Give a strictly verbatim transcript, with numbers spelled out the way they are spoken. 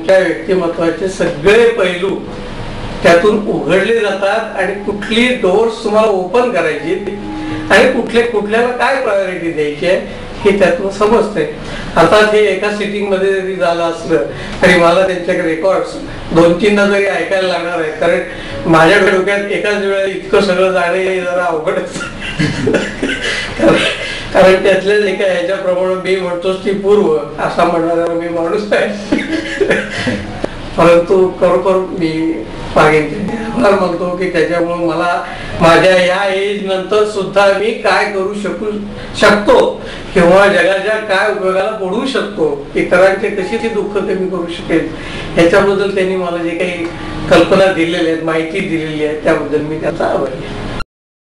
तुमच्या व्यक्तिमत्वाचे सगळे पैलू त्यातून उघडले जातात आणि कुठली डोर्स तुम्हाला ओपन करायची आणि कुठले कुठल्याला काय प्रायोरिटी द्यायची आहे हे त्यातून समजते. आता हे एका सिटिंग मध्ये जरी झालं असलं तरी मला त्यांच्याकडे रेकॉर्ड्स दोन तीनदा जरी ऐकायला लागणार आहे, कारण माझ्या डोक्यात एकाच वेळेला इतकं सगळं जाणे हे जरा अवघडच. कारण त्यातल्याच एका ह्याच्याप्रमाणे मी म्हणतोच ती पूर्व असा म्हणणारा मी माणूस आहे. परंतु खरोखर मी मागेन आभार मानतो की त्याच्यामुळे मला माझ्या या एज नंतर सुद्धा मी काय करू शकू शकतो किंवा जगाच्या काय उपयोगाला पडू शकतो, इतरांचे कशी ती दुःख कमी करू शकेल ह्याच्याबद्दल त्यांनी मला जे काही कल्पना दिलेल्या आहेत, माहिती दिलेली आहे, त्याबद्दल मी त्याचा आभारी आहे.